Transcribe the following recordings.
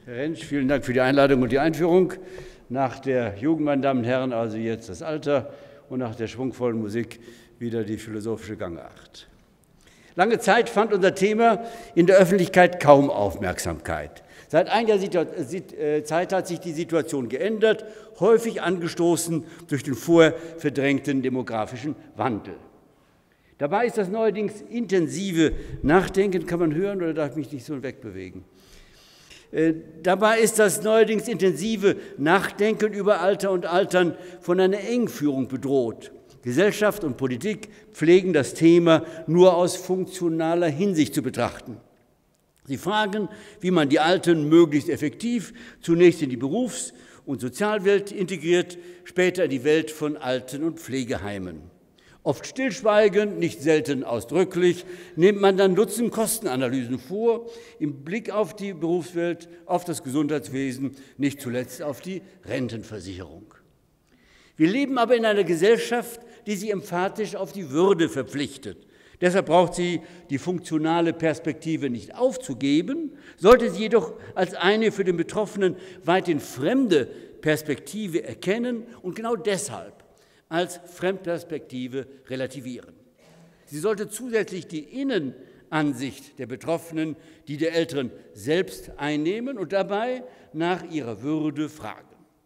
Herr Rentsch, vielen Dank für die Einladung und die Einführung. Nach der Jugend, meine Damen und Herren, also jetzt das Alter und nach der schwungvollen Musik wieder die philosophische Gangart. Lange Zeit fand unser Thema in der Öffentlichkeit kaum Aufmerksamkeit. Seit einiger Zeit hat sich die Situation geändert, häufig angestoßen durch den vorher verdrängten demografischen Wandel. Dabei ist das neuerdings intensive Nachdenken, kann man hören oder darf ich mich nicht so wegbewegen? Dabei ist das neuerdings intensive Nachdenken über Alter und Altern von einer Engführung bedroht. Gesellschaft und Politik pflegen das Thema nur aus funktionaler Hinsicht zu betrachten. Sie fragen, wie man die Alten möglichst effektiv zunächst in die Berufs- und Sozialwelt integriert, später in die Welt von Alten- und Pflegeheimen. Oft stillschweigend, nicht selten ausdrücklich, nimmt man dann Nutzen-Kosten-Analysen vor, im Blick auf die Berufswelt, auf das Gesundheitswesen, nicht zuletzt auf die Rentenversicherung. Wir leben aber in einer Gesellschaft, die sich emphatisch auf die Würde verpflichtet. Deshalb braucht sie die funktionale Perspektive nicht aufzugeben, sollte sie jedoch als eine für den Betroffenen weithin fremde Perspektive erkennen und genau deshalb als Fremdperspektive relativieren. Sie sollte zusätzlich die Innenansicht der Betroffenen, die der Älteren selbst einnehmen und dabei nach ihrer Würde fragen.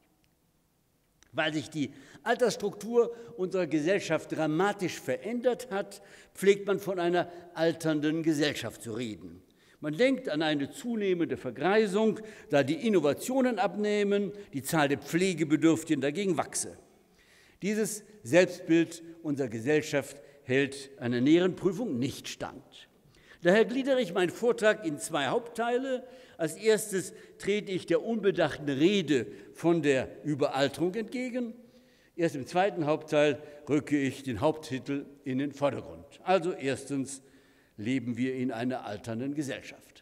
Weil sich die Altersstruktur unserer Gesellschaft dramatisch verändert hat, pflegt man von einer alternden Gesellschaft zu reden. Man denkt an eine zunehmende Vergreisung, da die Innovationen abnehmen, die Zahl der Pflegebedürftigen dagegen wachse. Dieses Selbstbild unserer Gesellschaft hält einer näheren Prüfung nicht stand. Daher gliedere ich meinen Vortrag in zwei Hauptteile. Als erstes trete ich der unbedachten Rede von der Überalterung entgegen. Erst im zweiten Hauptteil rücke ich den Haupttitel in den Vordergrund. Also erstens, leben wir in einer alternden Gesellschaft.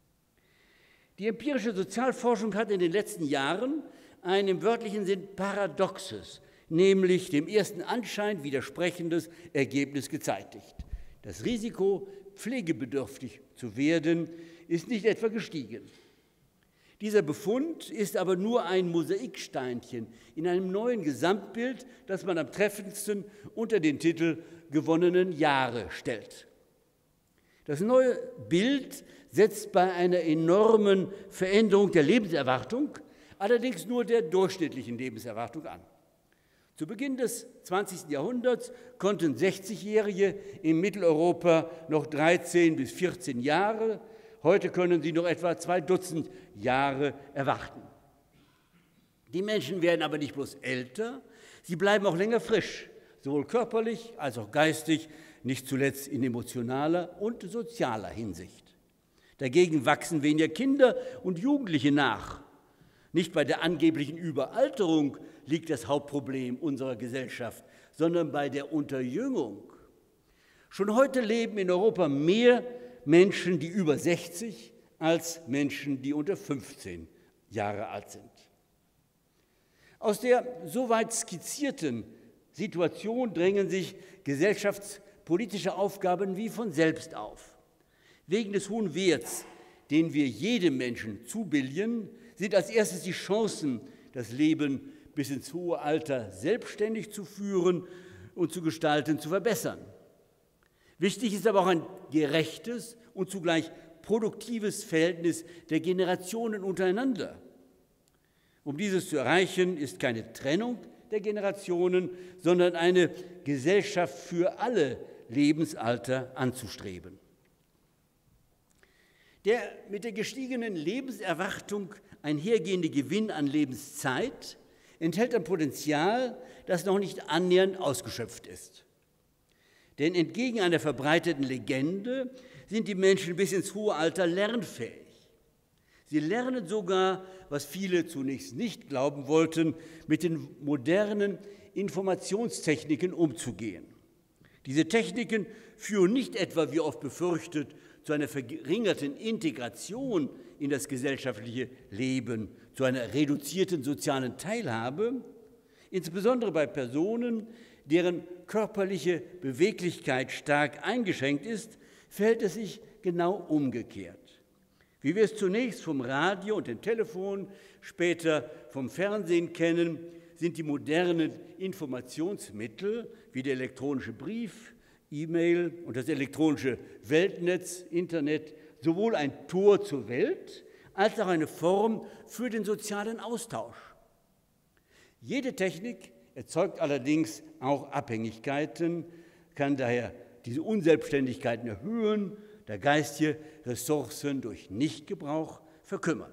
Die empirische Sozialforschung hat in den letzten Jahren ein im wörtlichen Sinn paradoxes, nämlich dem ersten Anschein widersprechendes Ergebnis gezeitigt. Das Risiko, pflegebedürftig zu werden, ist nicht etwa gestiegen. Dieser Befund ist aber nur ein Mosaiksteinchen in einem neuen Gesamtbild, das man am treffendsten unter den Titel gewonnenen Jahre stellt. Das neue Bild setzt bei einer enormen Veränderung der Lebenserwartung, allerdings nur der durchschnittlichen Lebenserwartung an. Zu Beginn des 20. Jahrhunderts konnten 60-Jährige in Mitteleuropa noch 13 bis 14 Jahre, heute können sie noch etwa 2 Dutzend Jahre erwarten. Die Menschen werden aber nicht bloß älter, sie bleiben auch länger frisch, sowohl körperlich als auch geistig, nicht zuletzt in emotionaler und sozialer Hinsicht. Dagegen wachsen weniger Kinder und Jugendliche nach. Nicht bei der angeblichen Überalterung liegt das Hauptproblem unserer Gesellschaft, sondern bei der Unterjüngung. Schon heute leben in Europa mehr Menschen, die über 60, als Menschen, die unter 15 Jahre alt sind. Aus der soweit skizzierten Situation drängen sich gesellschaftspolitische Aufgaben wie von selbst auf. Wegen des hohen Werts, den wir jedem Menschen zubilligen, sind als erstes die Chancen, das Leben bis ins hohe Alter selbstständig zu führen und zu gestalten, zu verbessern. Wichtig ist aber auch ein gerechtes und zugleich produktives Verhältnis der Generationen untereinander. Um dieses zu erreichen, ist keine Trennung der Generationen, sondern eine Gesellschaft für alle Lebensalter anzustreben. Der mit der gestiegenen Lebenserwartung einhergehende Gewinn an Lebenszeit enthält ein Potenzial, das noch nicht annähernd ausgeschöpft ist. Denn entgegen einer verbreiteten Legende sind die Menschen bis ins hohe Alter lernfähig. Sie lernen sogar, was viele zunächst nicht glauben wollten, mit den modernen Informationstechniken umzugehen. Diese Techniken führen nicht etwa, wie oft befürchtet, zu einer verringerten Integration in das gesellschaftliche Leben, zu einer reduzierten sozialen Teilhabe, insbesondere bei Personen, deren körperliche Beweglichkeit stark eingeschränkt ist, verhält es sich genau umgekehrt. Wie wir es zunächst vom Radio und dem Telefon, später vom Fernsehen kennen, sind die modernen Informationsmittel wie der elektronische Brief, E-Mail und das elektronische Weltnetz, Internet, sowohl ein Tor zur Welt als auch eine Form für den sozialen Austausch. Jede Technik erzeugt allerdings auch Abhängigkeiten, kann daher diese Unselbstständigkeiten erhöhen, der geistige Ressourcen durch Nichtgebrauch verkümmern.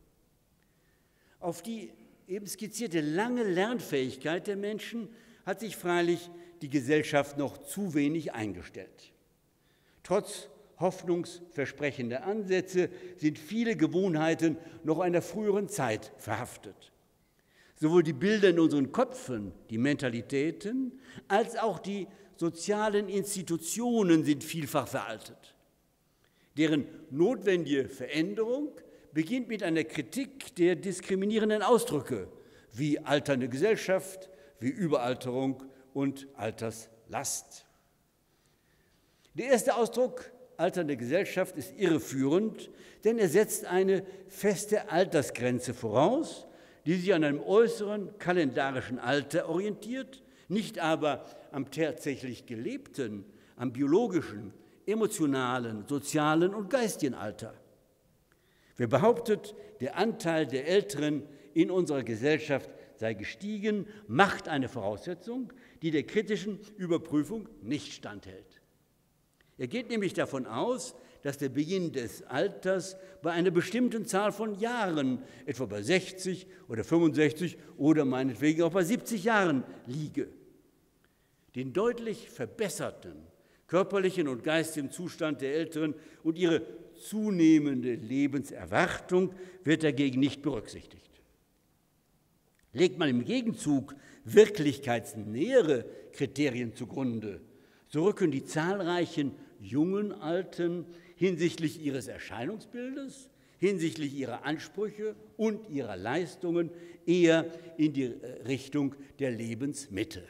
Auf die eben skizzierte lange Lernfähigkeit der Menschen hat sich freilich die Gesellschaft noch zu wenig eingestellt. Trotz hoffnungsversprechender Ansätze sind viele Gewohnheiten noch einer früheren Zeit verhaftet. Sowohl die Bilder in unseren Köpfen, die Mentalitäten, als auch die sozialen Institutionen sind vielfach veraltet. Deren notwendige Veränderung beginnt mit einer Kritik der diskriminierenden Ausdrücke wie alternde Gesellschaft, wie Überalterung und Alterslast. Der erste Ausdruck, alternde Gesellschaft, ist irreführend, denn er setzt eine feste Altersgrenze voraus, die sich an einem äußeren kalendarischen Alter orientiert, nicht aber am tatsächlich gelebten, am biologischen, emotionalen, sozialen und geistigen Alter. Wer behauptet, der Anteil der Älteren in unserer Gesellschaft sei gestiegen, macht eine Voraussetzung, die der kritischen Überprüfung nicht standhält. Er geht nämlich davon aus, dass der Beginn des Alters bei einer bestimmten Zahl von Jahren, etwa bei 60 oder 65 oder meinetwegen auch bei 70 Jahren, liege. Den deutlich verbesserten körperlichen und geistigen Zustand der Älteren und ihre zunehmende Lebenserwartung wird dagegen nicht berücksichtigt. Legt man im Gegenzug wirklichkeitsnähere Kriterien zugrunde, so rücken die zahlreichen jungen Alten hinsichtlich ihres Erscheinungsbildes, hinsichtlich ihrer Ansprüche und ihrer Leistungen eher in die Richtung der Lebensmitte.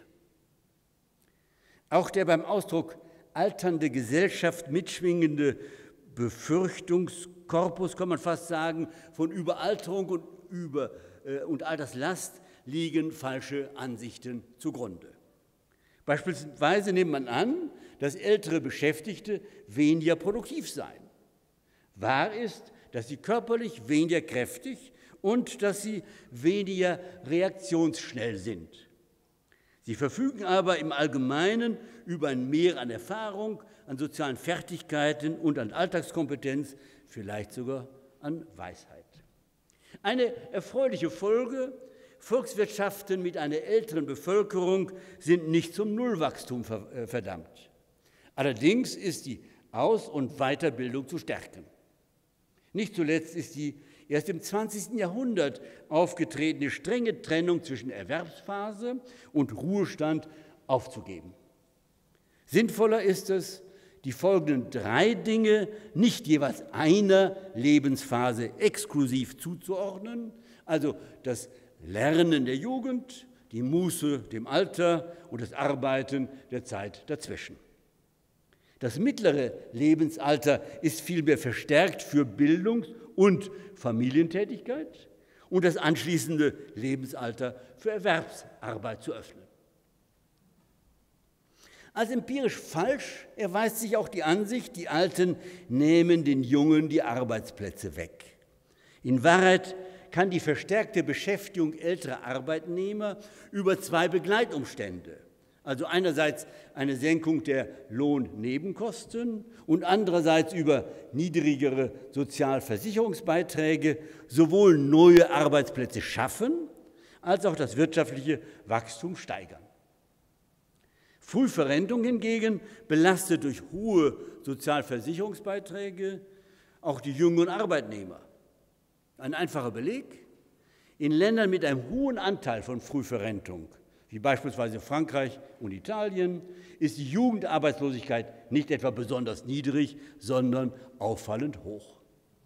Auch der beim Ausdruck alternde Gesellschaft mitschwingende Befürchtungskorpus, kann man fast sagen, von Überalterung und Alterslast liegen falsche Ansichten zugrunde. Beispielsweise nimmt man an, dass ältere Beschäftigte weniger produktiv seien. Wahr ist, dass sie körperlich weniger kräftig und dass sie weniger reaktionsschnell sind. Sie verfügen aber im Allgemeinen über ein Mehr an Erfahrung, an sozialen Fertigkeiten und an Alltagskompetenz, vielleicht sogar an Weisheit. Eine erfreuliche Folge: Volkswirtschaften mit einer älteren Bevölkerung sind nicht zum Nullwachstum verdammt. Allerdings ist die Aus- und Weiterbildung zu stärken. Nicht zuletzt ist die erst im 20. Jahrhundert aufgetretene strenge Trennung zwischen Erwerbsphase und Ruhestand aufzugeben. Sinnvoller ist es, die folgenden 3 Dinge nicht jeweils einer Lebensphase exklusiv zuzuordnen, also das Lernen der Jugend, die Muße dem Alter und das Arbeiten der Zeit dazwischen. Das mittlere Lebensalter ist vielmehr verstärkt für Bildungs- und Familientätigkeit und das anschließende Lebensalter für Erwerbsarbeit zu öffnen. Als empirisch falsch erweist sich auch die Ansicht, die Alten nehmen den Jungen die Arbeitsplätze weg. In Wahrheit kann die verstärkte Beschäftigung älterer Arbeitnehmer über 2 Begleitumstände, also einerseits eine Senkung der Lohnnebenkosten und andererseits über niedrigere Sozialversicherungsbeiträge, sowohl neue Arbeitsplätze schaffen, als auch das wirtschaftliche Wachstum steigern. Frühverrentung hingegen belastet durch hohe Sozialversicherungsbeiträge auch die jüngeren Arbeitnehmer. Ein einfacher Beleg: In Ländern mit einem hohen Anteil von Frühverrentung, wie beispielsweise Frankreich und Italien, ist die Jugendarbeitslosigkeit nicht etwa besonders niedrig, sondern auffallend hoch.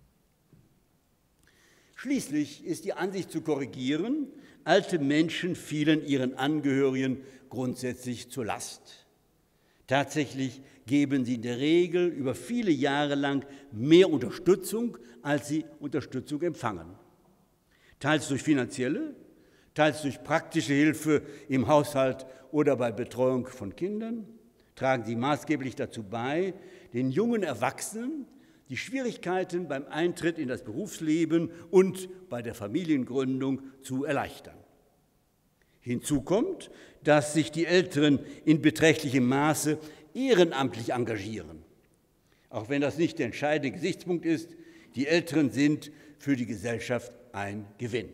Schließlich ist die Ansicht zu korrigieren, alte Menschen fielen ihren Angehörigen grundsätzlich zur Last. Tatsächlich geben sie in der Regel über viele Jahre lang mehr Unterstützung, als sie Unterstützung empfangen. Teils durch finanzielle, teils durch praktische Hilfe im Haushalt oder bei Betreuung von Kindern, tragen sie maßgeblich dazu bei, den jungen Erwachsenen die Schwierigkeiten beim Eintritt in das Berufsleben und bei der Familiengründung zu erleichtern. Hinzu kommt, dass sich die Älteren in beträchtlichem Maße ehrenamtlich engagieren. Auch wenn das nicht der entscheidende Gesichtspunkt ist, die Älteren sind für die Gesellschaft ein Gewinn.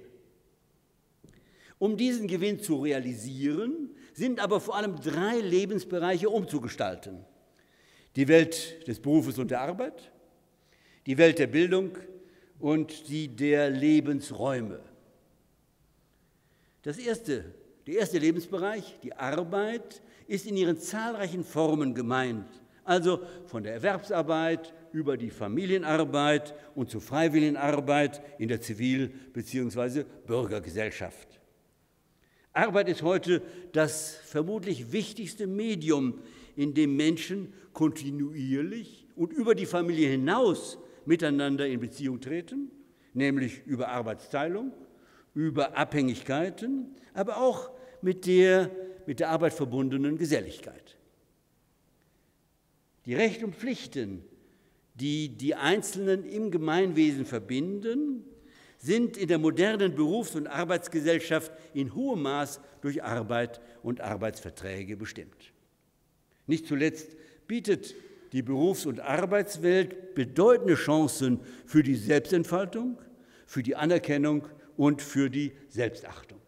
Um diesen Gewinn zu realisieren, sind aber vor allem 3 Lebensbereiche umzugestalten: die Welt des Berufes und der Arbeit, die Welt der Bildung und die der Lebensräume. Der erste Lebensbereich, die Arbeit, ist in ihren zahlreichen Formen gemeint, also von der Erwerbsarbeit über die Familienarbeit und zur Freiwilligenarbeit in der Zivil- bzw. Bürgergesellschaft. Arbeit ist heute das vermutlich wichtigste Medium, in dem Menschen kontinuierlich und über die Familie hinaus miteinander in Beziehung treten, nämlich über Arbeitsteilung, über Abhängigkeiten, aber auch mit der Arbeit verbundenen Geselligkeit. Die Rechte und Pflichten, die die Einzelnen im Gemeinwesen verbinden, sind in der modernen Berufs- und Arbeitsgesellschaft in hohem Maß durch Arbeit und Arbeitsverträge bestimmt. Nicht zuletzt bietet die Berufs- und Arbeitswelt bedeutende Chancen für die Selbstentfaltung, für die Anerkennung und für die Selbstachtung.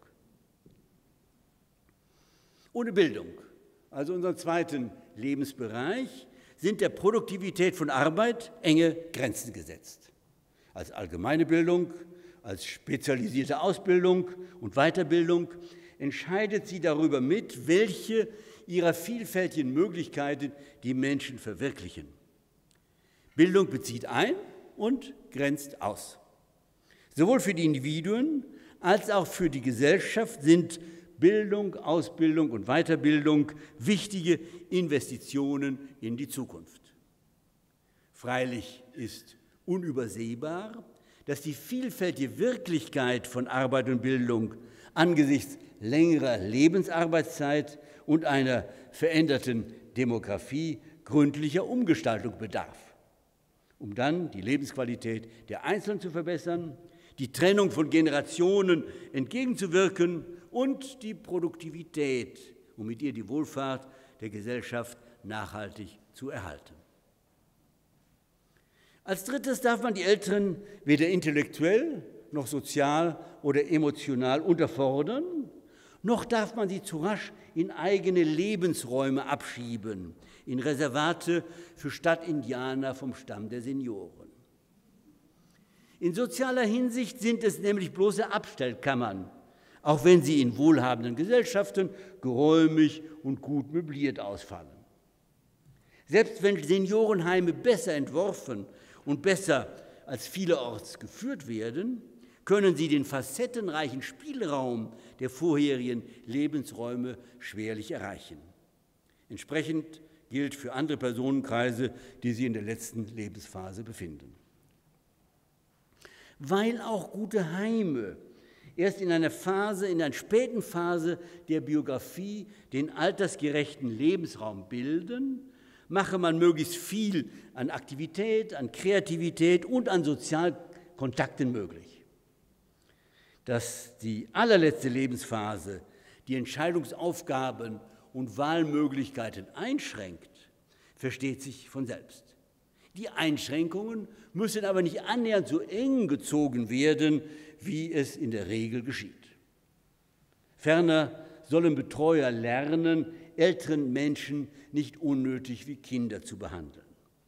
Ohne Bildung, also unseren zweiten Lebensbereich, sind der Produktivität von Arbeit enge Grenzen gesetzt. Als allgemeine Bildung, als spezialisierte Ausbildung und Weiterbildung entscheidet sie darüber mit, welche ihrer vielfältigen Möglichkeiten die Menschen verwirklichen. Bildung bezieht ein und grenzt aus. Sowohl für die Individuen als auch für die Gesellschaft sind Bildung, Ausbildung und Weiterbildung wichtige Investitionen in die Zukunft. Freilich ist unübersehbar, dass die vielfältige Wirklichkeit von Arbeit und Bildung angesichts längerer Lebensarbeitszeit und einer veränderten Demografie gründlicher Umgestaltung bedarf, um dann die Lebensqualität der Einzelnen zu verbessern, die Trennung von Generationen entgegenzuwirken und die Produktivität, um mit ihr die Wohlfahrt der Gesellschaft nachhaltig zu erhalten. Als drittes darf man die Älteren weder intellektuell noch sozial oder emotional unterfordern, noch darf man sie zu rasch in eigene Lebensräume abschieben, in Reservate für Stadtindianer vom Stamm der Senioren. In sozialer Hinsicht sind es nämlich bloße Abstellkammern, auch wenn sie in wohlhabenden Gesellschaften geräumig und gut möbliert ausfallen. Selbst wenn Seniorenheime besser entworfen und besser als vielerorts geführt werden, können sie den facettenreichen Spielraum der vorherigen Lebensräume schwerlich erreichen. Entsprechend gilt für andere Personenkreise, die sich in der letzten Lebensphase befinden. Weil auch gute Heime erst in einer späten Phase der Biografie den altersgerechten Lebensraum bilden, mache man möglichst viel an Aktivität, an Kreativität und an Sozialkontakten möglich. Dass die allerletzte Lebensphase die Entscheidungsaufgaben und Wahlmöglichkeiten einschränkt, versteht sich von selbst. Die Einschränkungen müssen aber nicht annähernd so eng gezogen werden, wie es in der Regel geschieht. Ferner sollen Betreuer lernen, älteren Menschen nicht unnötig wie Kinder zu behandeln.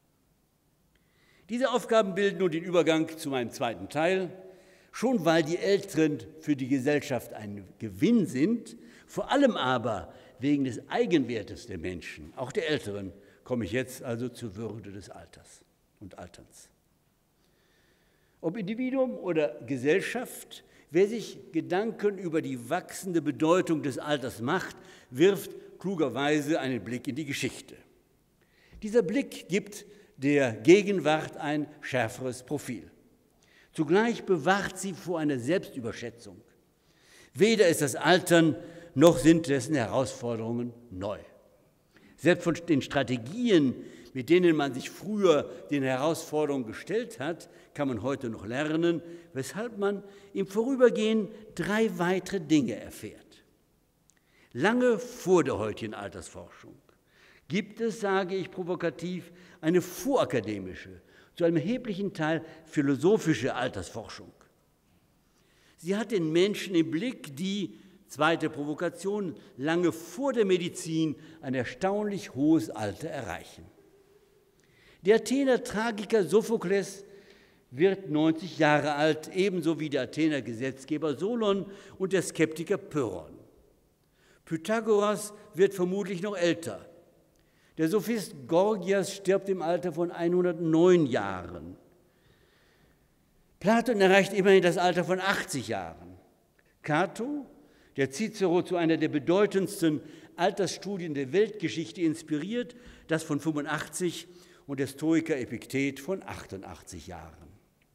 Diese Aufgaben bilden nun den Übergang zu meinem zweiten Teil. Schon weil die Älteren für die Gesellschaft ein Gewinn sind, vor allem aber wegen des Eigenwertes der Menschen, auch der Älteren, komme ich jetzt also zur Würde des Alters und Alterns. Ob Individuum oder Gesellschaft, wer sich Gedanken über die wachsende Bedeutung des Alters macht, wirft klugerweise einen Blick in die Geschichte. Dieser Blick gibt der Gegenwart ein schärferes Profil. Zugleich bewahrt sie vor einer Selbstüberschätzung. Weder ist das Altern noch sind dessen Herausforderungen neu. Selbst von den Strategien, mit denen man sich früher den Herausforderungen gestellt hat, kann man heute noch lernen, weshalb man im Vorübergehen 3 weitere Dinge erfährt. Lange vor der heutigen Altersforschung gibt es, sage ich provokativ, eine vorakademische, zu einem erheblichen Teil philosophische Altersforschung. Sie hat den Menschen im Blick, die, zweite Provokation, lange vor der Medizin ein erstaunlich hohes Alter erreichen. Der Athener Tragiker Sophokles wird 90 Jahre alt, ebenso wie der Athener Gesetzgeber Solon und der Skeptiker Pyrrhon. Pythagoras wird vermutlich noch älter. Der Sophist Gorgias stirbt im Alter von 109 Jahren. Platon erreicht immerhin das Alter von 80 Jahren. Cato, der Cicero zu einer der bedeutendsten Altersstudien der Weltgeschichte inspiriert, das von 85 und der Stoiker Epiktet von 88 Jahren.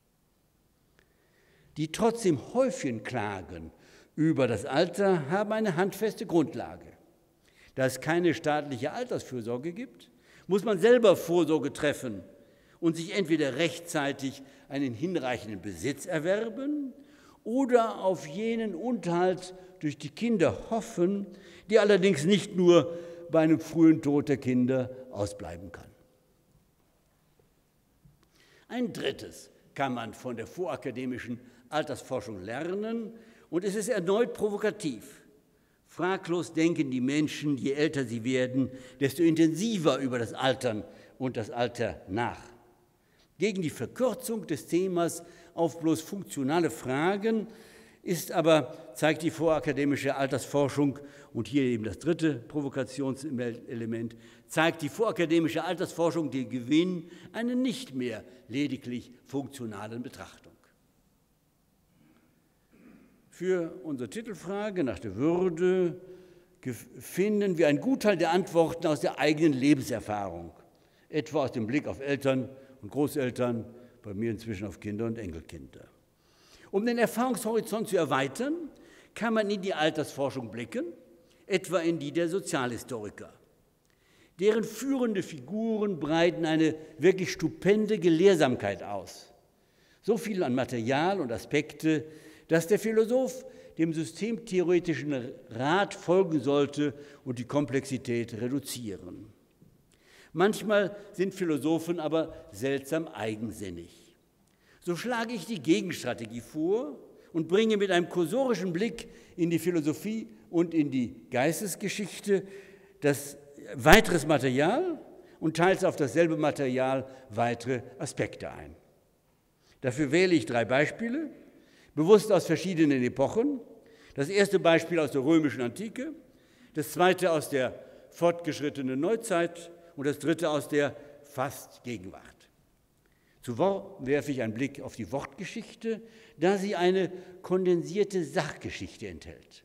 Die trotzdem häufigen Klagen über das Alter haben eine handfeste Grundlage. Da es keine staatliche Altersfürsorge gibt, muss man selber Vorsorge treffen und sich entweder rechtzeitig einen hinreichenden Besitz erwerben oder auf jenen Unterhalt durch die Kinder hoffen, die allerdings nicht nur bei einem frühen Tod der Kinder ausbleiben kann. Ein drittes kann man von der vorakademischen Altersforschung lernen und es ist erneut provokativ. Fraglos denken die Menschen, je älter sie werden, desto intensiver über das Altern und das Alter nach. Gegen die Verkürzung des Themas auf bloß funktionale Fragen ist aber, zeigt die vorakademische Altersforschung, und hier eben das dritte Provokationselement, zeigt die vorakademische Altersforschung den Gewinn einer nicht mehr lediglich funktionalen Betrachtung. Für unsere Titelfrage nach der Würde finden wir einen Gutteil der Antworten aus der eigenen Lebenserfahrung, etwa aus dem Blick auf Eltern und Großeltern, bei mir inzwischen auf Kinder und Enkelkinder. Um den Erfahrungshorizont zu erweitern, kann man in die Altersforschung blicken, etwa in die der Sozialhistoriker. Deren führende Figuren breiten eine wirklich stupende Gelehrsamkeit aus. So viel an Material und Aspekte, dass der Philosoph dem systemtheoretischen Rat folgen sollte und die Komplexität reduzieren. Manchmal sind Philosophen aber seltsam eigensinnig. So schlage ich die Gegenstrategie vor und bringe mit einem kursorischen Blick in die Philosophie und in die Geistesgeschichte das weiteres Material und teils auf dasselbe Material weitere Aspekte ein. Dafür wähle ich 3 Beispiele, bewusst aus verschiedenen Epochen. Das erste Beispiel aus der römischen Antike, das zweite aus der fortgeschrittenen Neuzeit und das dritte aus der fast Gegenwart. Zuvor werfe ich einen Blick auf die Wortgeschichte, da sie eine kondensierte Sachgeschichte enthält.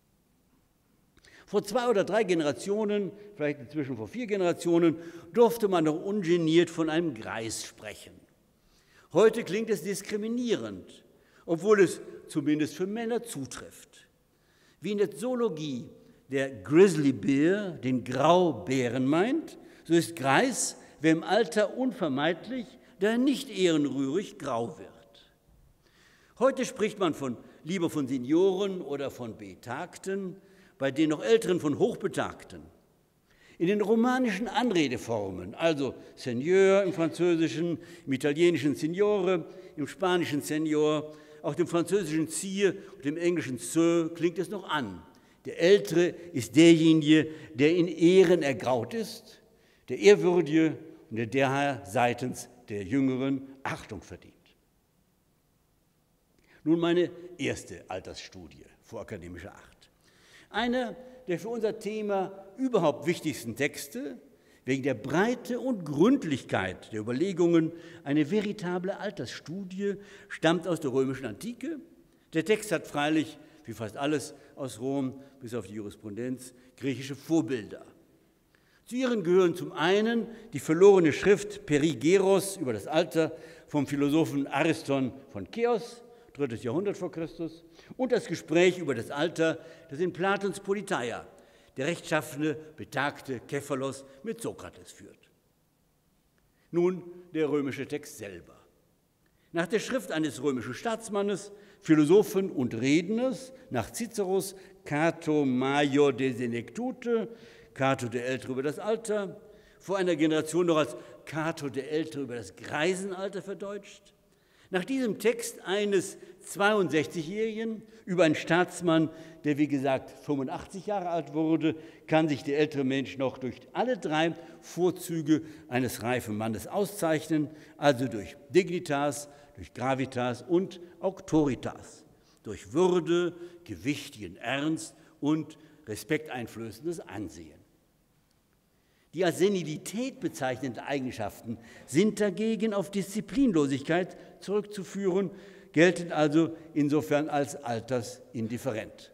Vor 2 oder 3 Generationen, vielleicht inzwischen vor 4 Generationen, durfte man noch ungeniert von einem Greis sprechen. Heute klingt es diskriminierend, obwohl es zumindest für Männer zutrifft. Wie in der Zoologie der Grizzly Bear den Graubären meint, so ist Greis, wer im Alter unvermeidlich, da er nicht ehrenrührig grau wird. Heute spricht man lieber von Senioren oder von Betagten, bei den noch Älteren von Hochbetagten. In den romanischen Anredeformen, also Seigneur im Französischen, im Italienischen Signore, im Spanischen Senior, auch dem Französischen Sire und dem Englischen Sir klingt es noch an. Der Ältere ist derjenige, der in Ehren ergraut ist, der Ehrwürdige und der daher seitens der Jüngeren Achtung verdient. Nun meine erste Altersstudie vorakademischer Art. Einer der für unser Thema überhaupt wichtigsten Texte, wegen der Breite und Gründlichkeit der Überlegungen, eine veritable Altersstudie, stammt aus der römischen Antike. Der Text hat freilich wie fast alles aus Rom, bis auf die Jurisprudenz, griechische Vorbilder. Zu ihren gehören zum einen die verlorene Schrift Perigeros über das Alter vom Philosophen Ariston von Cheos, 3. Jahrhundert vor Christus, und das Gespräch über das Alter, das in Platons Politeia der rechtschaffene, betagte Kephalos mit Sokrates führt. Nun der römische Text selber. Nach der Schrift eines römischen Staatsmannes, Philosophen und Redners, nach Ciceros Cato Major de Senectute, Cato der Ältere über das Alter, vor einer Generation noch als Cato der Ältere über das Greisenalter verdeutscht. Nach diesem Text eines 62-Jährigen über einen Staatsmann, der wie gesagt 85 Jahre alt wurde, kann sich der ältere Mensch noch durch alle drei Vorzüge eines reifen Mannes auszeichnen, also durch Dignitas, durch Gravitas und Auctoritas, durch Würde, gewichtigen Ernst und respekteinflößendes Ansehen. Die als Senilität bezeichneten Eigenschaften sind dagegen auf Disziplinlosigkeit zurückzuführen, gelten also insofern als altersindifferent.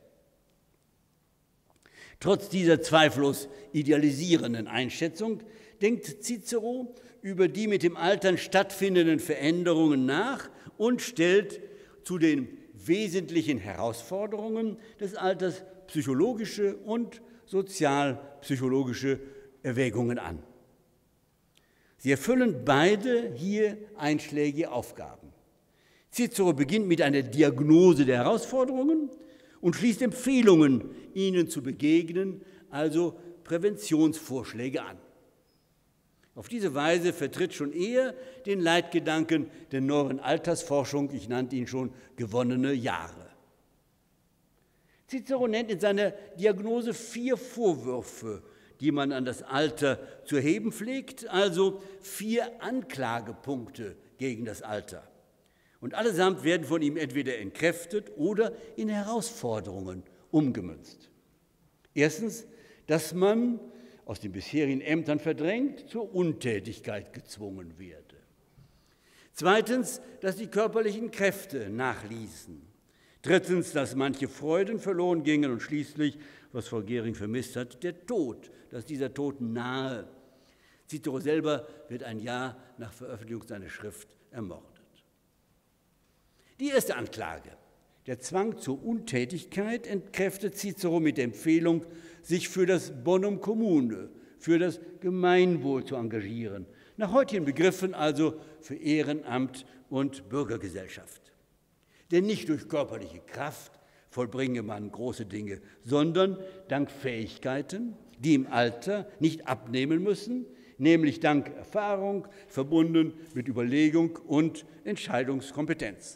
Trotz dieser zweifellos idealisierenden Einschätzung denkt Cicero über die mit dem Altern stattfindenden Veränderungen nach und stellt zu den wesentlichen Herausforderungen des Alters psychologische und sozialpsychologische Erwägungen an. Sie erfüllen beide hier einschlägige Aufgaben. Cicero beginnt mit einer Diagnose der Herausforderungen und schließt Empfehlungen, ihnen zu begegnen, also Präventionsvorschläge an. Auf diese Weise vertritt schon er den Leitgedanken der neueren Altersforschung, ich nannte ihn schon gewonnene Jahre. Cicero nennt in seiner Diagnose 4 Vorwürfe, die man an das Alter zu erheben pflegt, also 4 Anklagepunkte gegen das Alter. Und allesamt werden von ihm entweder entkräftet oder in Herausforderungen umgemünzt. Erstens, dass man aus den bisherigen Ämtern verdrängt zur Untätigkeit gezwungen werde. Zweitens, dass die körperlichen Kräfte nachließen. Drittens, dass manche Freuden verloren gingen und schließlich, was Frau Gehring vermisst hat, der Tod, dass dieser Tod nahe. Cicero selber wird ein Jahr nach Veröffentlichung seiner Schrift ermordet. Die erste Anklage, der Zwang zur Untätigkeit, entkräftet Cicero mit der Empfehlung, sich für das Bonum Commune, für das Gemeinwohl zu engagieren. Nach heutigen Begriffen also für Ehrenamt und Bürgergesellschaft. Denn nicht durch körperliche Kraft vollbringe man große Dinge, sondern dank Fähigkeiten, die im Alter nicht abnehmen müssen, nämlich dank Erfahrung, verbunden mit Überlegung und Entscheidungskompetenz.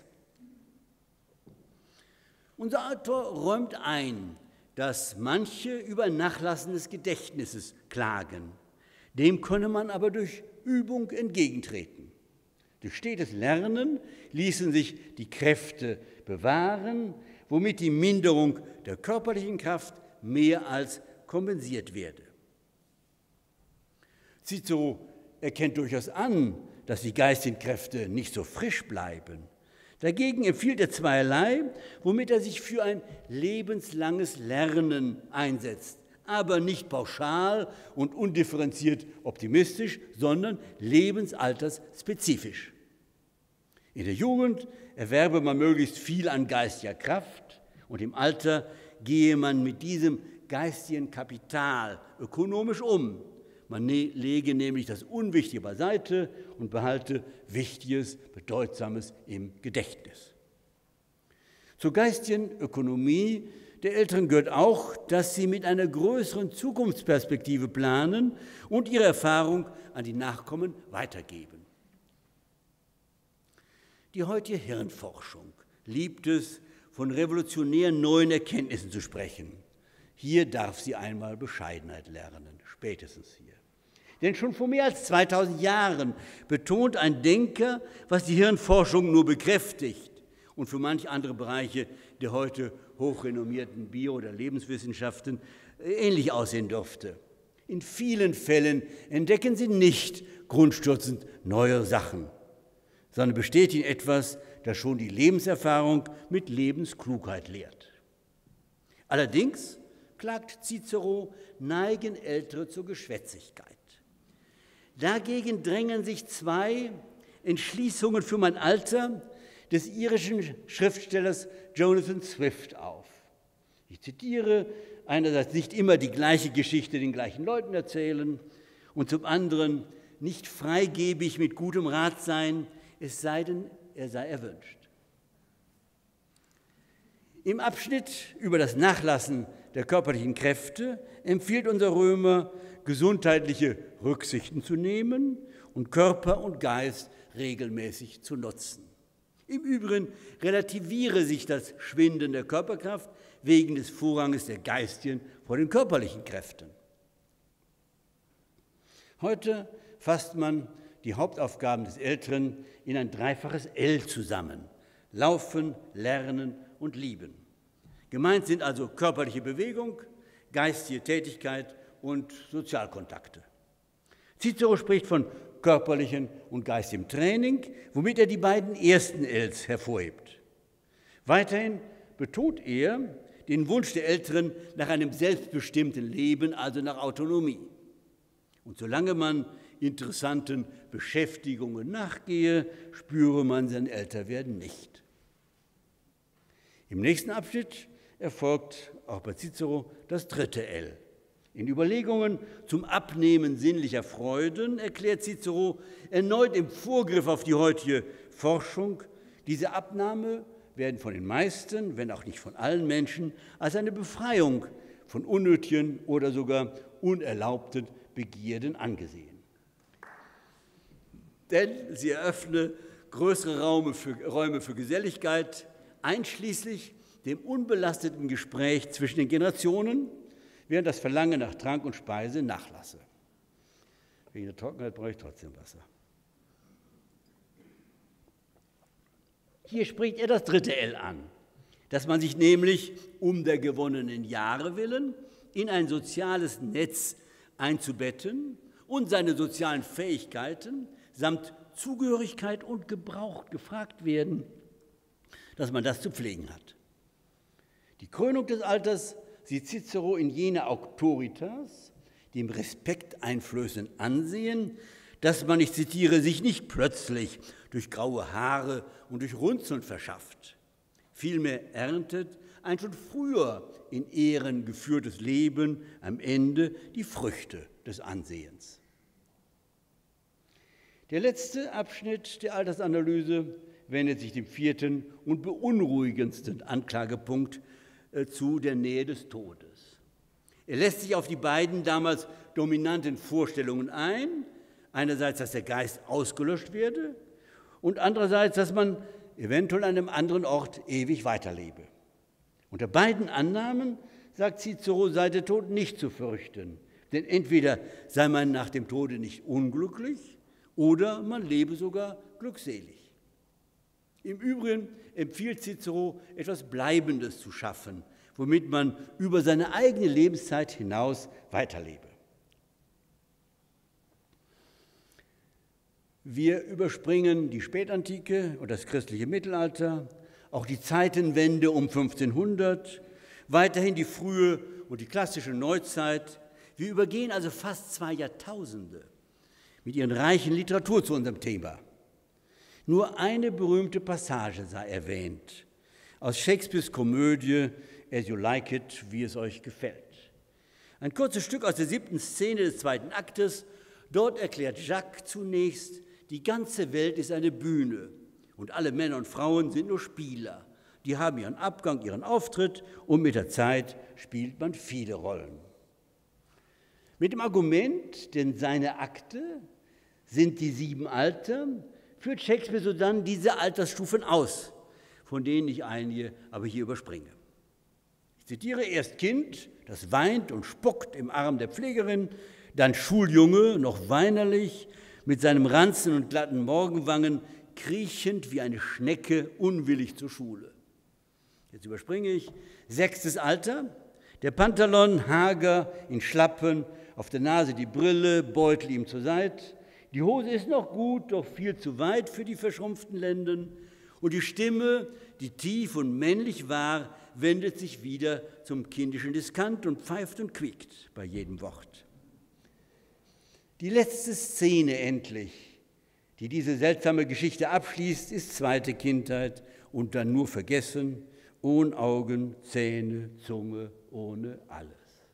Unser Autor räumt ein, dass manche über Nachlassen des Gedächtnisses klagen. Dem könne man aber durch Übung entgegentreten. Durch stetes Lernen ließen sich die Kräfte bewahren, womit die Minderung der körperlichen Kraft mehr als kompensiert werde. Cicero erkennt durchaus an, dass die geistigen Kräfte nicht so frisch bleiben. Dagegen empfiehlt er zweierlei, womit er sich für ein lebenslanges Lernen einsetzt, aber nicht pauschal und undifferenziert optimistisch, sondern lebensaltersspezifisch. In der Jugend erwerbe man möglichst viel an geistiger Kraft und im Alter gehe man mit diesem geistigen Kapital ökonomisch um. Man lege nämlich das Unwichtige beiseite und behalte Wichtiges, Bedeutsames im Gedächtnis. Zur geistigen Ökonomie der Älteren gehört auch, dass sie mit einer größeren Zukunftsperspektive planen und ihre Erfahrung an die Nachkommen weitergeben. Die heutige Hirnforschung liebt es, von revolutionären neuen Erkenntnissen zu sprechen. Hier darf sie einmal Bescheidenheit lernen, spätestens hier. Denn schon vor mehr als 2000 Jahren betont ein Denker, was die Hirnforschung nur bekräftigt und für manche andere Bereiche der heute hochrenommierten Bio- oder Lebenswissenschaften ähnlich aussehen dürfte. In vielen Fällen entdecken sie nicht grundstürzend neue Sachen, sondern bestätigen etwas, das schon die Lebenserfahrung mit Lebensklugheit lehrt. Allerdings, klagt Cicero, neigen Ältere zur Geschwätzigkeit. Dagegen drängen sich zwei Entschließungen für mein Alter des irischen Schriftstellers Jonathan Swift auf. Ich zitiere: einerseits nicht immer die gleiche Geschichte den gleichen Leuten erzählen und zum anderen nicht freigebig mit gutem Rat sein, es sei denn, er sei erwünscht. Im Abschnitt über das Nachlassen der körperlichen Kräfte empfiehlt unser Römer, gesundheitliche Rücksichten zu nehmen und Körper und Geist regelmäßig zu nutzen. Im Übrigen relativiere sich das Schwinden der Körperkraft wegen des Vorranges der geistigen vor den körperlichen Kräften. Heute fasst man die Hauptaufgaben des Älteren in ein dreifaches L zusammen: Laufen, Lernen und Lieben. Gemeint sind also körperliche Bewegung, geistige Tätigkeit und Sozialkontakte. Cicero spricht von körperlichem und geistigem Training, womit er die beiden ersten Ls hervorhebt. Weiterhin betont er den Wunsch der Älteren nach einem selbstbestimmten Leben, also nach Autonomie. Und solange man interessanten Beschäftigungen nachgehe, spüre man sein Älterwerden nicht. Im nächsten Abschnitt erfolgt auch bei Cicero das dritte L. In Überlegungen zum Abnehmen sinnlicher Freuden erklärt Cicero erneut im Vorgriff auf die heutige Forschung, diese Abnahme werden von den meisten, wenn auch nicht von allen Menschen, als eine Befreiung von unnötigen oder sogar unerlaubten Begierden angesehen. Denn sie eröffne größere Räume für Geselligkeit, einschließlich dem unbelasteten Gespräch zwischen den Generationen, während das Verlangen nach Trank und Speise nachlasse. Wegen der Trockenheit brauche ich trotzdem Wasser. Hier spricht er das dritte L an, dass man sich nämlich um der gewonnenen Jahre willen in ein soziales Netz einzubetten und seine sozialen Fähigkeiten samt Zugehörigkeit und Gebrauch gefragt werden, dass man das zu pflegen hat. Die Krönung des Alters sieht Cicero in jener Auctoritas, dem Respekt einflößenden Ansehen, dass man, ich zitiere, sich nicht plötzlich durch graue Haare und durch Runzeln verschafft. Vielmehr erntet ein schon früher in Ehren geführtes Leben am Ende die Früchte des Ansehens. Der letzte Abschnitt der Altersanalyse wendet sich dem vierten und beunruhigendsten Anklagepunkt zu der Nähe des Todes. Er lässt sich auf die beiden damals dominanten Vorstellungen ein, einerseits, dass der Geist ausgelöscht werde und andererseits, dass man eventuell an einem anderen Ort ewig weiterlebe. Unter beiden Annahmen, sagt Cicero, sei der Tod nicht zu fürchten, denn entweder sei man nach dem Tode nicht unglücklich oder man lebe sogar glückselig. Im Übrigen empfiehlt Cicero, etwas Bleibendes zu schaffen, womit man über seine eigene Lebenszeit hinaus weiterlebe. Wir überspringen die Spätantike und das christliche Mittelalter, auch die Zeitenwende um 1500, weiterhin die frühe und die klassische Neuzeit. Wir übergehen also fast 2 Jahrtausende mit ihren reichen Literatur zu unserem Thema. Nur eine berühmte Passage sei erwähnt, aus Shakespeares Komödie As You Like It, wie es euch gefällt. Ein kurzes Stück aus der 7. Szene des 2. Aktes. Dort erklärt Jacques zunächst, die ganze Welt ist eine Bühne und alle Männer und Frauen sind nur Spieler. Die haben ihren Abgang, ihren Auftritt und mit der Zeit spielt man viele Rollen. Mit dem Argument, denn seine Akte sind die 7 Alter, führt Shakespeare sodann diese Altersstufen aus, von denen ich einige aber hier überspringe. Ich zitiere: erst Kind, das weint und spuckt im Arm der Pflegerin, dann Schuljunge, noch weinerlich, mit seinem Ranzen und glatten Morgenwangen, kriechend wie eine Schnecke, unwillig zur Schule. Jetzt überspringe ich: 6. Alter, der Pantalon hager, in Schlappen, auf der Nase die Brille, Beutel ihm zur Seite. Die Hose ist noch gut, doch viel zu weit für die verschrumpften Lenden. Und die Stimme, die tief und männlich war, wendet sich wieder zum kindischen Diskant und pfeift und quiekt bei jedem Wort. Die letzte Szene endlich, die diese seltsame Geschichte abschließt, ist zweite Kindheit und dann nur vergessen, ohne Augen, Zähne, Zunge, ohne alles.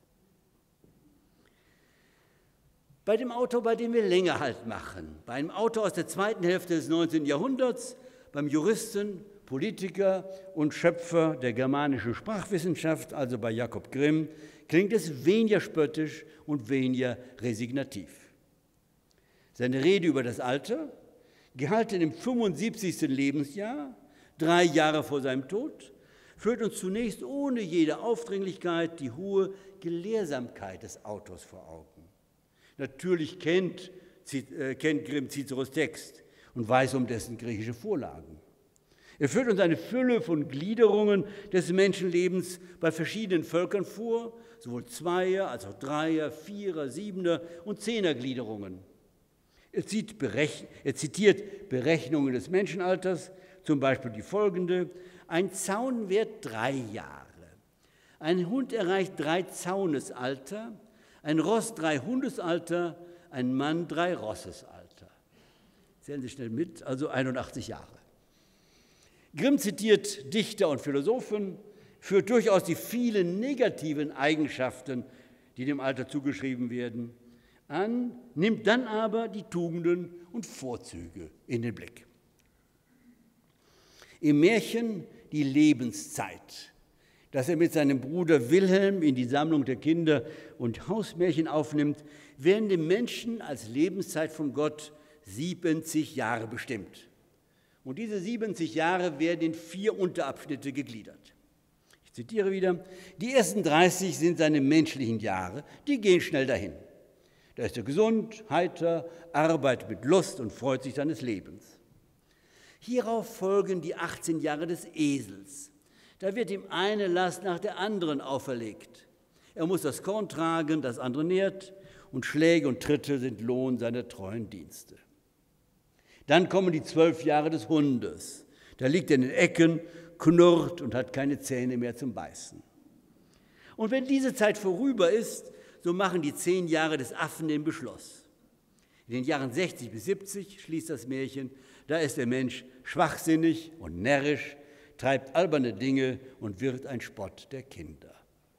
Bei dem Autor, bei dem wir länger Halt machen, bei einem Autor aus der zweiten Hälfte des 19. Jahrhunderts, beim Juristen, Politiker und Schöpfer der germanischen Sprachwissenschaft, also bei Jakob Grimm, klingt es weniger spöttisch und weniger resignativ. Seine Rede über das Alter, gehalten im 75. Lebensjahr, 3 Jahre vor seinem Tod, führt uns zunächst ohne jede Aufdringlichkeit die hohe Gelehrsamkeit des Autors vor Augen. Natürlich kennt Grimm Ciceros Text und weiß um dessen griechische Vorlagen. Er führt uns eine Fülle von Gliederungen des Menschenlebens bei verschiedenen Völkern vor, sowohl Zweier- als auch Dreier-, Vierer-, Siebener- und Zehnergliederungen. Er zitiert Berechnungen des Menschenalters, zum Beispiel die folgende: Ein Zaun währt 3 Jahre, ein Hund erreicht 3 Zaunesalter, ein Ross 3 Hundesalter, ein Mann 3 Rossesalter. Zählen Sie schnell mit, also 81 Jahre. Grimm zitiert Dichter und Philosophen, führt durchaus die vielen negativen Eigenschaften, die dem Alter zugeschrieben werden, an, nimmt dann aber die Tugenden und Vorzüge in den Blick. Im Märchen Die Lebenszeit, das er mit seinem Bruder Wilhelm in die Sammlung der Kinder- und Hausmärchen aufnimmt, werden dem Menschen als Lebenszeit von Gott 70 Jahre bestimmt. Und diese 70 Jahre werden in 4 Unterabschnitte gegliedert. Ich zitiere wieder: Die ersten 30 sind seine menschlichen Jahre, die gehen schnell dahin. Da ist er gesund, heiter, arbeitet mit Lust und freut sich seines Lebens. Hierauf folgen die 18 Jahre des Esels. Da wird ihm eine Last nach der anderen auferlegt. Er muss das Korn tragen, das andere nährt, und Schläge und Tritte sind Lohn seiner treuen Dienste. Dann kommen die 12 Jahre des Hundes. Da liegt er in den Ecken, knurrt und hat keine Zähne mehr zum Beißen. Und wenn diese Zeit vorüber ist, so machen die 10 Jahre des Affen den Beschluss. In den Jahren 60 bis 70, schließt das Märchen, da ist der Mensch schwachsinnig und närrisch, treibt alberne Dinge und wird ein Spott der Kinder.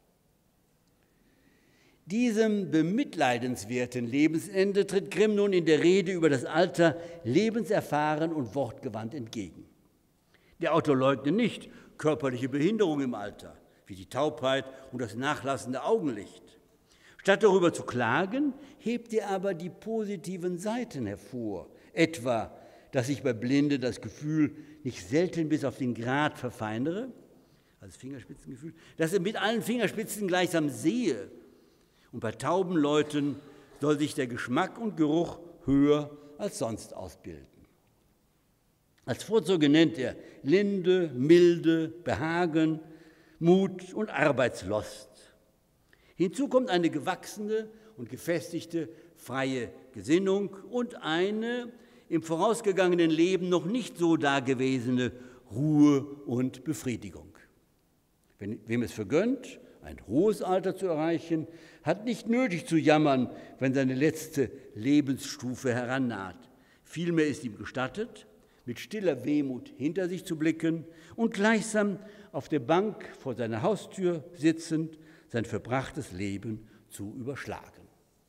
Diesem bemitleidenswerten Lebensende tritt Grimm nun in der Rede über das Alter lebenserfahren und wortgewandt entgegen. Der Autor leugnet nicht körperliche Behinderung im Alter, wie die Taubheit und das nachlassende Augenlicht. Statt darüber zu klagen, hebt er aber die positiven Seiten hervor, etwa, dass sich bei Blinden das Gefühl nicht selten bis auf den Grad verfeinere, also Fingerspitzengefühl, dass er mit allen Fingerspitzen gleichsam sehe. Und bei tauben Leuten soll sich der Geschmack und Geruch höher als sonst ausbilden. Als Vorzüge nennt er Linde, Milde, Behagen, Mut und Arbeitslust. Hinzu kommt eine gewachsene und gefestigte freie Gesinnung und eine im vorausgegangenen Leben noch nicht so dagewesene Ruhe und Befriedigung. Wem es vergönnt, ein hohes Alter zu erreichen, hat nicht nötig zu jammern, wenn seine letzte Lebensstufe herannaht. Vielmehr ist ihm gestattet, mit stiller Wehmut hinter sich zu blicken und gleichsam auf der Bank vor seiner Haustür sitzend sein verbrachtes Leben zu überschlagen.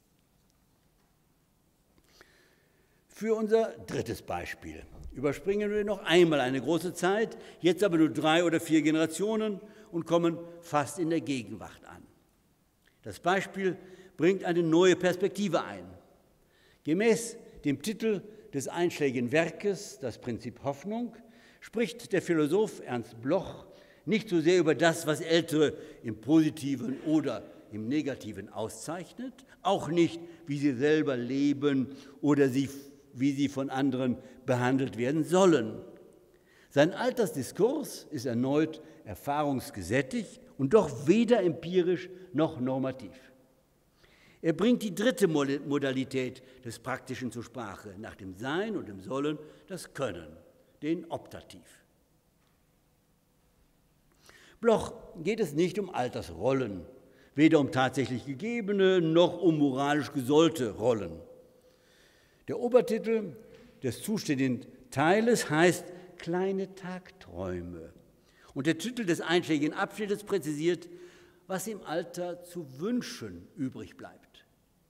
Für unser drittes Beispiel überspringen wir noch einmal eine große Zeit, jetzt aber nur 3 oder 4 Generationen und kommen fast in der Gegenwart an. Das Beispiel bringt eine neue Perspektive ein. Gemäß dem Titel des einschlägigen Werkes, Das Prinzip Hoffnung, spricht der Philosoph Ernst Bloch nicht so sehr über das, was Ältere im Positiven oder im Negativen auszeichnet, auch nicht, wie sie selber leben oder wie sie von anderen behandelt werden sollen. Sein Altersdiskurs ist erneut erfahrungsgesättigt und doch weder empirisch noch normativ. Er bringt die dritte Modalität des Praktischen zur Sprache, nach dem Sein und dem Sollen das Können, den Optativ. Bloch geht es nicht um Altersrollen, weder um tatsächlich gegebene noch um moralisch gesollte Rollen. Der Obertitel des zuständigen Teiles heißt »Kleine Tagträume« und der Titel des einschlägigen Abschnittes präzisiert, was im Alter zu wünschen übrig bleibt.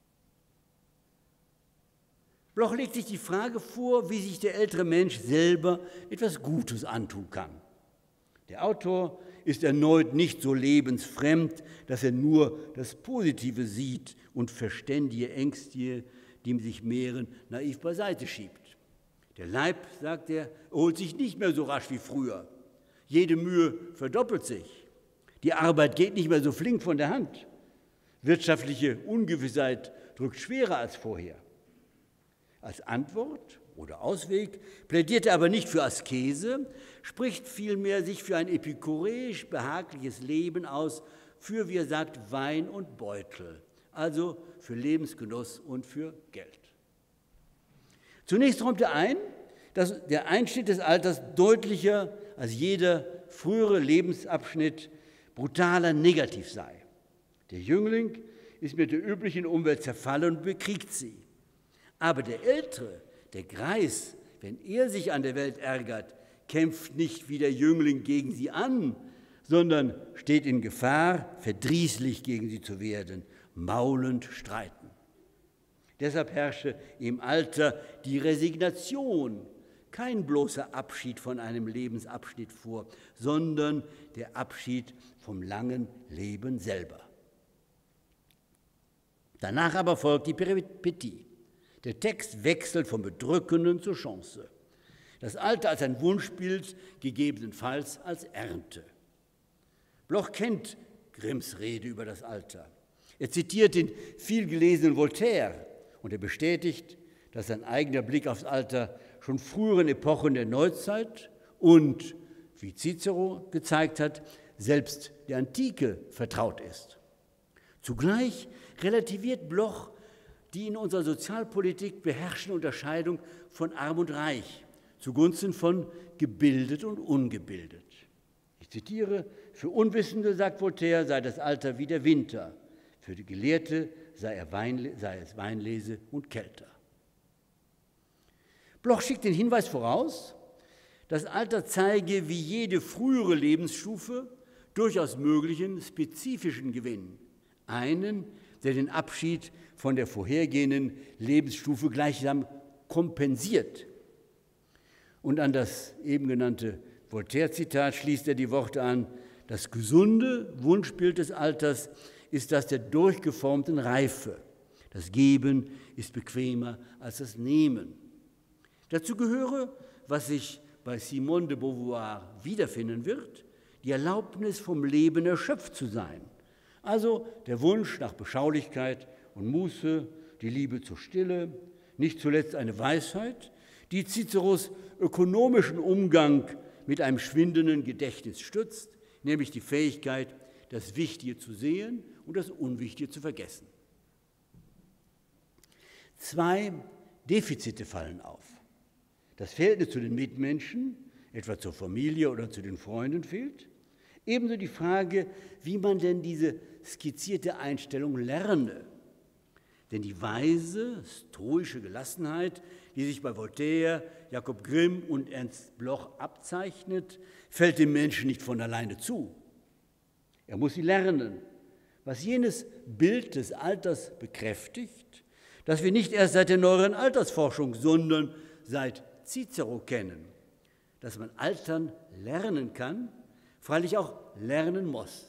Bloch legt sich die Frage vor, wie sich der ältere Mensch selber etwas Gutes antun kann. Der Autor ist erneut nicht so lebensfremd, dass er nur das Positive sieht und verständige Ängste, die sich mehren, naiv beiseite schiebt. Der Leib, sagt er, erholt sich nicht mehr so rasch wie früher. Jede Mühe verdoppelt sich. Die Arbeit geht nicht mehr so flink von der Hand. Wirtschaftliche Ungewissheit drückt schwerer als vorher. Als Antwort oder Ausweg plädiert er aber nicht für Askese, spricht vielmehr sich für ein epikureisch behagliches Leben aus, für, wie er sagt, Wein und Beutel, also für Lebensgenuss und für Geld. Zunächst räumt er ein, dass der Einschnitt des Alters deutlicher als jeder frühere Lebensabschnitt brutaler negativ sei. Der Jüngling ist mit der üblichen Umwelt zerfallen und bekriegt sie. Aber der Ältere, der Greis, wenn er sich an der Welt ärgert, kämpft nicht wie der Jüngling gegen sie an, sondern steht in Gefahr, verdrießlich gegen sie zu werden, maulend streiten. Deshalb herrsche im Alter die Resignation, kein bloßer Abschied von einem Lebensabschnitt vor, sondern der Abschied vom langen Leben selber. Danach aber folgt die Peripetie. Der Text wechselt vom Bedrückenden zur Chance. Das Alter als ein Wunschbild, gegebenenfalls als Ernte. Bloch kennt Grimms Rede über das Alter. Er zitiert den vielgelesenen Voltaire und er bestätigt, dass sein eigener Blick aufs Alter schon früheren Epochen der Neuzeit und, wie Cicero gezeigt hat, selbst der Antike vertraut ist. Zugleich relativiert Bloch die in unserer Sozialpolitik beherrschende Unterscheidung von Arm und Reich zugunsten von gebildet und ungebildet. Ich zitiere, für Unwissende, sagt Voltaire, sei das Alter wie der Winter, für die Gelehrte sei es Weinlese und kälter. Bloch schickt den Hinweis voraus, das Alter zeige wie jede frühere Lebensstufe durchaus möglichen spezifischen Gewinn, einen, der den Abschied von der vorhergehenden Lebensstufe gleichsam kompensiert. Und an das eben genannte Voltaire-Zitat schließt er die Worte an, das gesunde Wunschbild des Alters ist das der durchgeformten Reife. Das Geben ist bequemer als das Nehmen. Dazu gehöre, was sich bei Simone de Beauvoir wiederfinden wird, die Erlaubnis, vom Leben erschöpft zu sein. Also der Wunsch nach Beschaulichkeit und Muße, die Liebe zur Stille, nicht zuletzt eine Weisheit, die Ciceros ökonomischen Umgang mit einem schwindenden Gedächtnis stützt, nämlich die Fähigkeit, das Wichtige zu sehen und das Unwichtige zu vergessen. Zwei Defizite fallen auf. Das Verhältnis zu den Mitmenschen, etwa zur Familie oder zu den Freunden, fehlt. Ebenso die Frage, wie man denn diese skizzierte Einstellung lerne. Denn die weise, stoische Gelassenheit, die sich bei Voltaire, Jakob Grimm und Ernst Bloch abzeichnet, fällt dem Menschen nicht von alleine zu. Er muss sie lernen, was jenes Bild des Alters bekräftigt, das wir nicht erst seit der neueren Altersforschung, sondern seit Cicero kennen, dass man altern lernen kann, freilich auch lernen muss.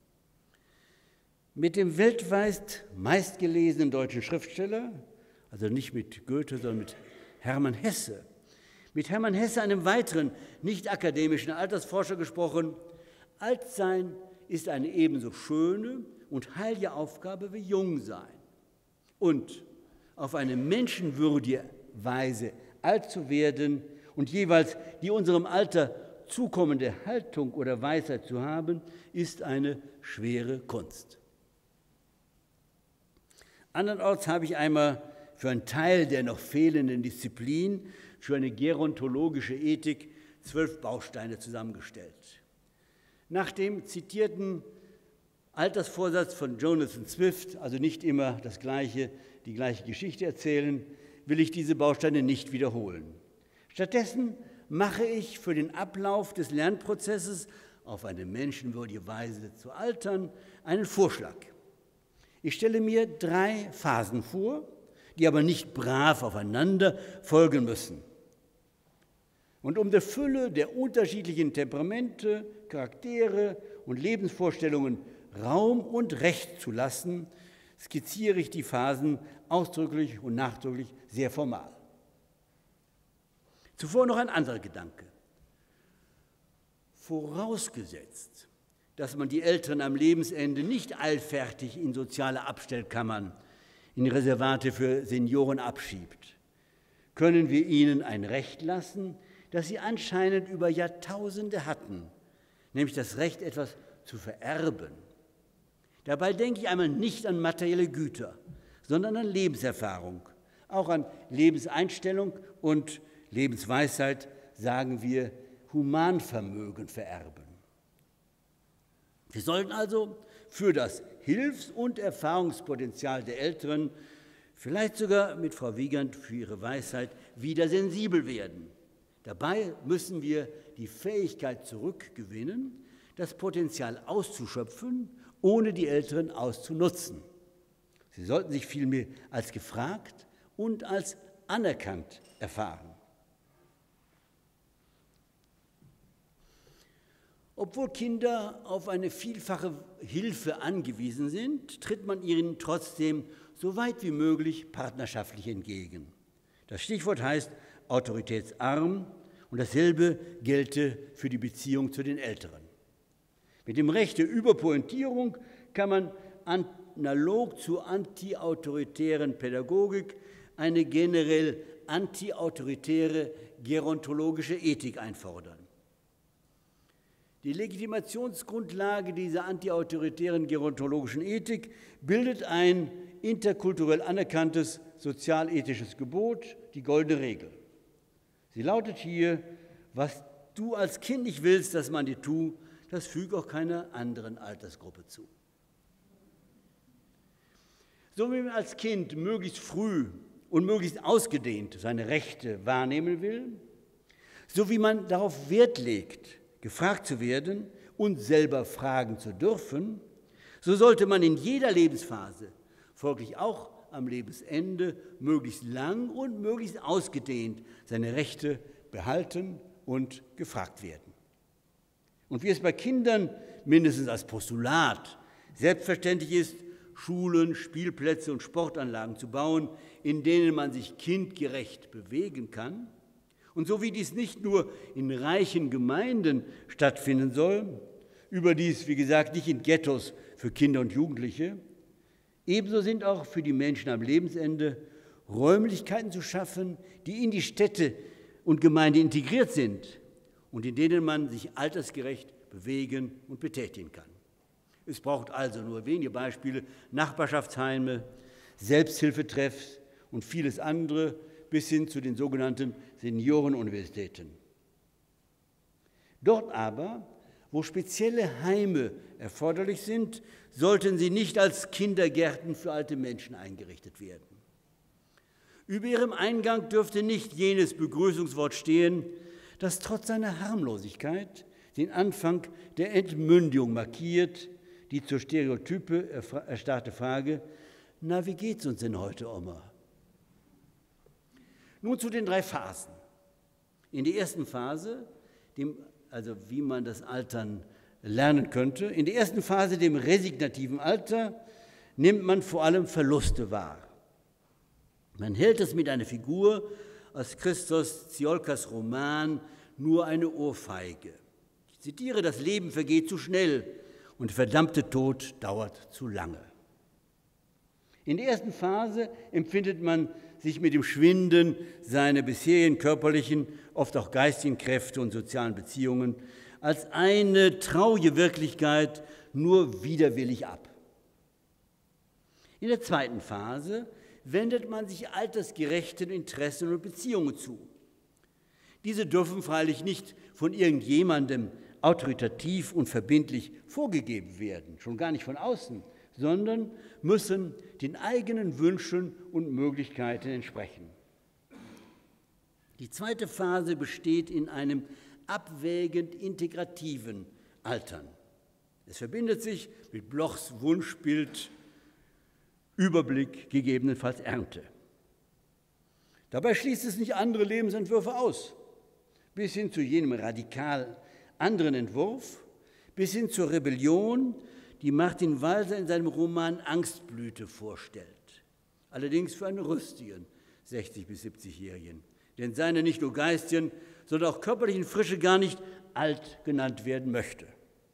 Mit dem weltweit meistgelesenen deutschen Schriftsteller, also nicht mit Goethe, sondern mit Hermann Hesse, einem weiteren nicht-akademischen Altersforscher, gesprochen: Altsein ist eine ebenso schöne und heilige Aufgabe wie Jungsein. Und auf eine menschenwürdige Weise alt zu werden und jeweils die unserem Alter zukommende Haltung oder Weisheit zu haben, ist eine schwere Kunst. Andernorts habe ich einmal für einen Teil der noch fehlenden Disziplin, für eine gerontologische Ethik, 12 Bausteine zusammengestellt. Nach dem zitierten Altersvorsatz von Jonathan Swift, also nicht immer die gleiche Geschichte erzählen, will ich diese Bausteine nicht wiederholen. Stattdessen mache ich für den Ablauf des Lernprozesses auf eine menschenwürdige Weise zu altern einen Vorschlag. Ich stelle mir 3 Phasen vor, die aber nicht brav aufeinander folgen müssen. Und um der Fülle der unterschiedlichen Temperamente, Charaktere und Lebensvorstellungen Raum und Recht zu lassen, skizziere ich die Phasen ausdrücklich und nachdrücklich sehr formal. Zuvor noch ein anderer Gedanke. Vorausgesetzt, dass man die Älteren am Lebensende nicht eilfertig in soziale Abstellkammern, in Reservate für Senioren abschiebt, können wir ihnen ein Recht lassen, das sie anscheinend über Jahrtausende hatten, nämlich das Recht, etwas zu vererben. Dabei denke ich einmal nicht an materielle Güter, sondern an Lebenserfahrung, auch an Lebenseinstellung und Lebensweisheit, sagen wir, Humanvermögen vererben. Wir sollten also für das Hilfs- und Erfahrungspotenzial der Älteren, vielleicht sogar mit Frau Wiegand für ihre Weisheit, wieder sensibel werden. Dabei müssen wir die Fähigkeit zurückgewinnen, das Potenzial auszuschöpfen, ohne die Älteren auszunutzen. Sie sollten sich vielmehr als gefragt und als anerkannt erfahren. Obwohl Kinder auf eine vielfache Hilfe angewiesen sind, tritt man ihnen trotzdem so weit wie möglich partnerschaftlich entgegen. Das Stichwort heißt autoritätsarm und dasselbe gelte für die Beziehung zu den Älteren. Mit dem Recht der Überpointierung kann man analog zur antiautoritären Pädagogik eine generell antiautoritäre gerontologische Ethik einfordern. Die Legitimationsgrundlage dieser antiautoritären gerontologischen Ethik bildet ein interkulturell anerkanntes sozialethisches Gebot, die goldene Regel. Sie lautet hier: Was du als Kind nicht willst, dass man dir tut, das füge auch keiner anderen Altersgruppe zu. So wie man als Kind möglichst früh und möglichst ausgedehnt seine Rechte wahrnehmen will, so wie man darauf Wert legt, gefragt zu werden und selber fragen zu dürfen, so sollte man in jeder Lebensphase, folglich auch am Lebensende, möglichst lang und möglichst ausgedehnt seine Rechte behalten und gefragt werden. Und wie es bei Kindern mindestens als Postulat selbstverständlich ist, Schulen, Spielplätze und Sportanlagen zu bauen, in denen man sich kindgerecht bewegen kann, und so wie dies nicht nur in reichen Gemeinden stattfinden soll, überdies, wie gesagt, nicht in Ghettos für Kinder und Jugendliche, ebenso sind auch für die Menschen am Lebensende Räumlichkeiten zu schaffen, die in die Städte und Gemeinde integriert sind und in denen man sich altersgerecht bewegen und betätigen kann. Es braucht also nur wenige Beispiele: Nachbarschaftsheime, Selbsthilfetreffs und vieles andere, bis hin zu den sogenannten Seniorenuniversitäten. Dort aber, wo spezielle Heime erforderlich sind, sollten sie nicht als Kindergärten für alte Menschen eingerichtet werden. Über ihrem Eingang dürfte nicht jenes Begrüßungswort stehen, das trotz seiner Harmlosigkeit den Anfang der Entmündigung markiert, die zur Stereotype erstarrte Frage: Na, wie geht's uns denn heute, Oma? Nun zu den 3 Phasen. In der ersten Phase, also wie man das Altern lernen könnte, in der ersten Phase, dem resignativen Alter, nimmt man vor allem Verluste wahr. Man hält es mit einer Figur aus Christos Ziolkas Roman Nur eine Ohrfeige. Ich zitiere: Das Leben vergeht zu schnell und der verdammte Tod dauert zu lange. In der ersten Phase empfindet man sich mit dem Schwinden seiner bisherigen körperlichen, oft auch geistigen Kräfte und sozialen Beziehungen als eine traurige Wirklichkeit nur widerwillig ab. In der zweiten Phase wendet man sich altersgerechten Interessen und Beziehungen zu. Diese dürfen freilich nicht von irgendjemandem autoritativ und verbindlich vorgegeben werden, schon gar nicht von außen, sondern müssen den eigenen Wünschen und Möglichkeiten entsprechen. Die zweite Phase besteht in einem abwägend integrativen Altern. Es verbindet sich mit Blochs Wunschbild Überblick, gegebenenfalls Ernte. Dabei schließt es nicht andere Lebensentwürfe aus, bis hin zu jenem radikal anderen Entwurf, bis hin zur Rebellion, die Martin Walser in seinem Roman Angstblüte vorstellt. Allerdings für einen rüstigen 60- bis 70-Jährigen, denn seine nicht nur geistigen, sondern auch körperlichen Frische gar nicht alt genannt werden möchte.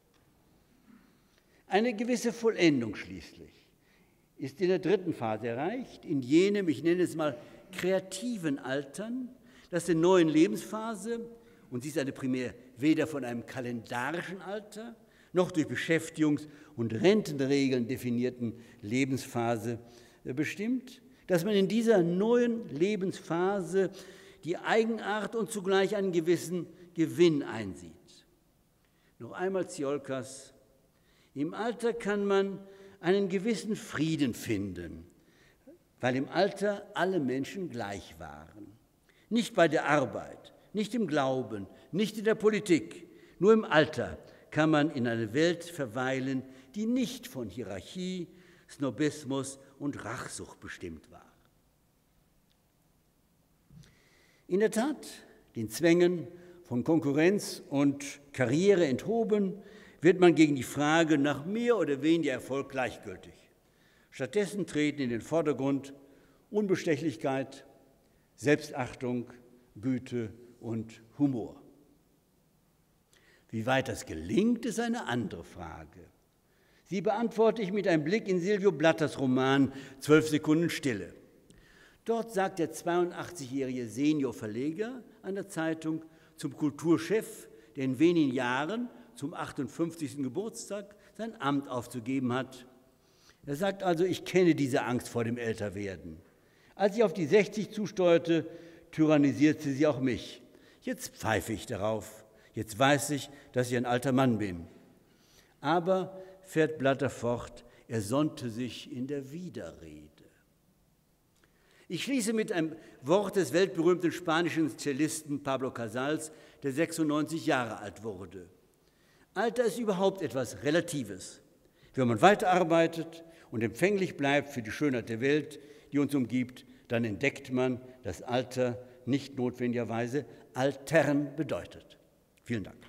Eine gewisse Vollendung schließlich ist in der dritten Phase erreicht, in jenem, ich nenne es mal, kreativen Altern, das der neuen Lebensphase, und sie ist eine primär weder von einem kalendarischen Alter noch durch Beschäftigungs- und Rentenregeln definierten Lebensphase bestimmt, dass man in dieser neuen Lebensphase die Eigenart und zugleich einen gewissen Gewinn einsieht. Noch einmal Ciolkas: Im Alter kann man einen gewissen Frieden finden, weil im Alter alle Menschen gleich waren. Nicht bei der Arbeit, nicht im Glauben, nicht in der Politik, nur im Alter kann man in einer Welt verweilen, die nicht von Hierarchie, Snobismus und Rachsucht bestimmt war. In der Tat, den Zwängen von Konkurrenz und Karriere enthoben, wird man gegen die Frage nach mehr oder weniger Erfolg gleichgültig. Stattdessen treten in den Vordergrund Unbestechlichkeit, Selbstachtung, Güte und Humor. Wie weit das gelingt, ist eine andere Frage. Sie beantworte ich mit einem Blick in Silvio Blatters Roman 12 Sekunden Stille. Dort sagt der 82-jährige Seniorverleger einer Zeitung zum Kulturchef, der in wenigen Jahren zum 58. Geburtstag sein Amt aufzugeben hat. Er sagt also: Ich kenne diese Angst vor dem Älterwerden. Als ich auf die 60 zusteuerte, tyrannisierte sie auch mich. Jetzt pfeife ich darauf. Jetzt weiß ich, dass ich ein alter Mann bin. Aber, fährt Blatter fort, er sonnte sich in der Widerrede. Ich schließe mit einem Wort des weltberühmten spanischen Cellisten Pablo Casals, der 96 Jahre alt wurde. Alter ist überhaupt etwas Relatives. Wenn man weiterarbeitet und empfänglich bleibt für die Schönheit der Welt, die uns umgibt, dann entdeckt man, dass Alter nicht notwendigerweise altern bedeutet. Vielen Dank.